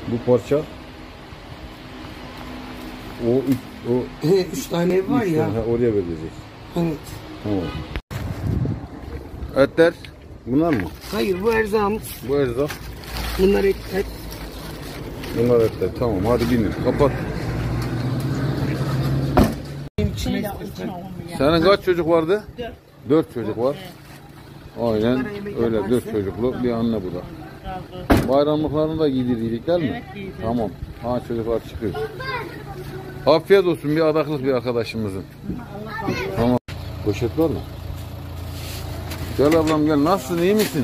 Bu parça. O 3 tane ev var ya. Oraya verilecek. Evet. Tamam. Etler bunlar mı? Hayır, bu erzağımız. Bu erzak. Bunlar et. Bunlar etler. Tamam, hadi binin. Kapat. Senin kaç çocuk vardı? 4 çocuk var. Aynen öyle, 4 çocuklu bir anne bu da. Bayramlıklarını da giydirdik değil mi? Evet, giydirdim. Tamam. Ha, çocuklar çıkıyor. Afiyet olsun, bir adaklık bir arkadaşımızın. Tamam. Poşet var mı? Gel ablam gel. Nasılsın, iyi misin?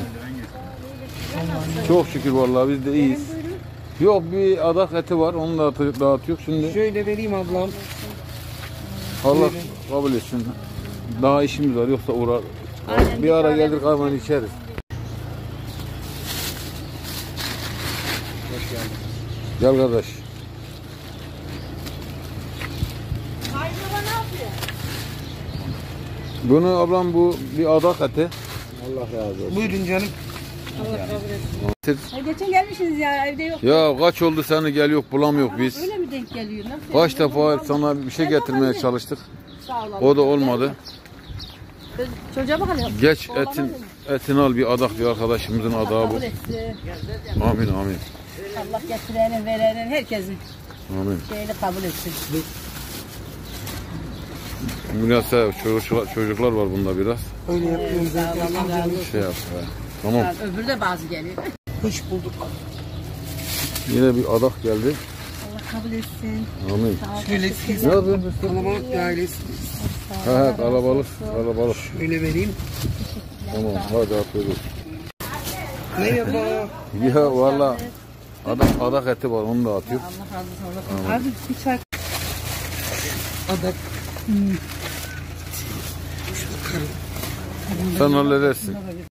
Çok şükür vallahi biz de iyiyiz. Yok, bir adak eti var, onu da dağıtıyor şimdi. Şöyle vereyim ablam. Allah kabul etsin. Daha işimiz var, yoksa uğrar. Aynen, Bir ara gelir kahveni içeriz. Gel kardeş. Bunu ablam, bu bir adak eti. Allah razı olsun. Buyurun canım. Allah kabul etsin. Geçen gelmişsiniz ya, evde yok. Ya kaç oldu seni gel yok bulam yok biz. Öyle mi denk geliyor? Nasıl? Kaç defa sana bir şey getirmeye çalıştık. Sağ ol. O da olmadı. Çocuğa bakalım. Geç etini al, bir adak bir arkadaşımızın adağı bu. Kabul etsin. Amin amin. Allah getirenin, verenin, herkesin Amin. şeyini kabul etsin. Biraz çocuklar var bunda biraz. Öyle yapıyorum Sağ ol, zaten. Allah razı olsun. Şey yap. Tamam. Öbürü de bazı geliyor. Hoş bulduk. Yine bir adak geldi. Allah kabul etsin. Amin. Şöyle siz Ne yapıyorsun? kalabalık bir ailesiniz. Ha, kalabalık. Kalabalık. Şöyle vereyim. Tamam, hadi afiyet olsun. Merhaba. Ya valla adak eti var, onu da atıyor. Allah razı olsun. Abi bir çay. Adak. Sen halledersin.